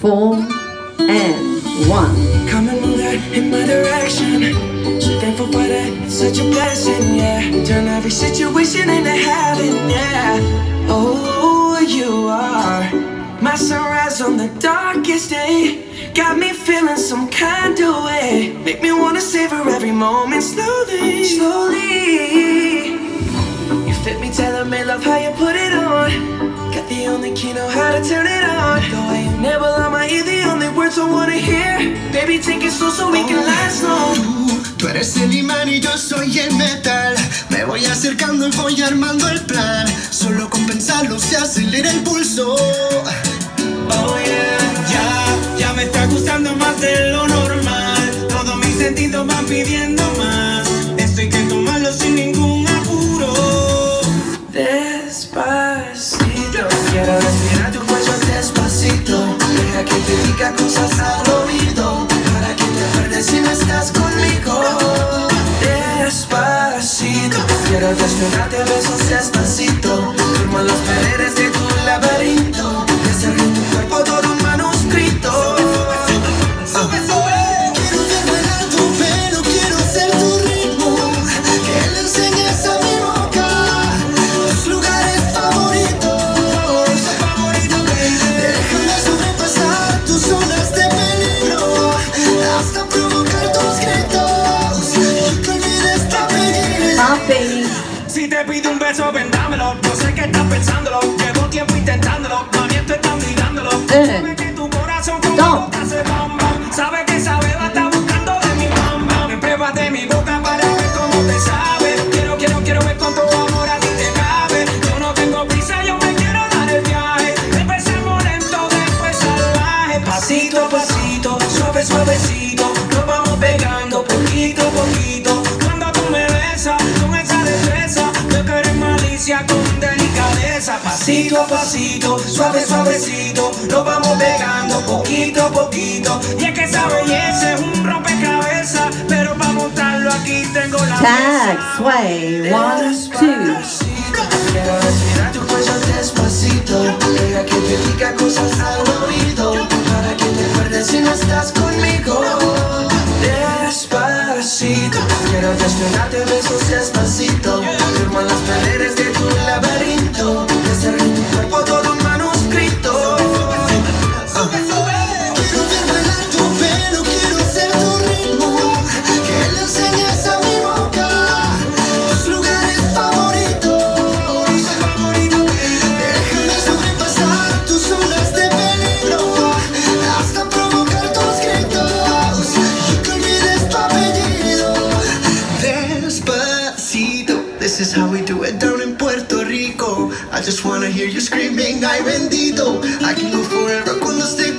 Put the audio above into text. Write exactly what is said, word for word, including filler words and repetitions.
four, and one. Come and move that in my direction. So thankful for that, it's such a blessing, yeah. Turn every situation into heaven, yeah. Oh, you are my sunrise on the darkest day. Got me feeling some kind of way. Make me wanna savor every moment slowly, slowly. You fit me, tailor made, love how you put it on. Got the only key, know how to turn it on. The way you never on my ear, the only words I wanna hear. Baby, take it slow so we can last long. Tú, tú eres el imán y yo soy el metal. Me voy acercando y voy armando el plan. Solo con pensarlo se acelera el pulso. Oh yeah, Ya, ya me está gustando más de lo normal. Todos mis sentidos van pidiendo más. Esto hay que tomarlo sin ningún apuro. despacito. Quiero respirar tu cuello despacito. Deja que te diga cosas al oído, para que te acuerdes si no estás conmigo. Despacito. Quiero desnudarte a besos despacito. Firmo las paredes de tu laberinto. Desarrollo en tu cuerpo todo un manuscrito. Sube, sube. Quiero ver bailar tu pelo, quiero ser tu ritmo. Que le enseñes a mi boca tus lugares favoritos. Favorito, baby. Déjame sobrepasar tus zonas de peligro, hasta provocar tus gritos y que olvides tu apellido. Papi. Si te pido un beso, ven dámelo. Yo sé que estás pensándolo. Llevo tiempo intentándolo. Mami, esto está mirándolo. Sabe que tu corazón con mi boca se bamba. Sabe que esa beba está buscando de mi bamba. Me pruebas de mi boca para ver cómo te sabe. Quiero, quiero, quiero ver con todo amor a ti te cabe. Yo no tengo prisa, yo me quiero dar el viaje. Empecemos lento, después salvaje. Pasito a pasito, suave, suavecito. Nos vamos pegando poquito a poquito. Cuando tú me besas con esa destreza, veo que eres malicia con delicadeza. Pasito a pasito, suave, suavecito. Nos vamos pegando poquito a poquito. Y es que esa belleza es un rompecabezas, pero para montarlo aquí tengo la Tag, mesa. sway, one, two. Quiero respirar tu cuello despacito. Deja que te diga cosas al oído, para que te acuerdes si no estás conmigo. Despacito. Quiero desnudarte a besos despacito. Firmo las paredes de tu laberinto. Desarrollo en tu cuerpo todo un manuscrito. Quiero ver bailar tu pelo, quiero ser tu ritmo. Que le enseñes a mi boca tus lugares favoritos. Déjame sobrepasar tus zonas de peligro, hasta provocar tus gritos y que olvides tu apellido. Despacito, this is how we do it down in Puerto Rico. I just wanna hear you screaming, ay bendito. I can go forever cuando esté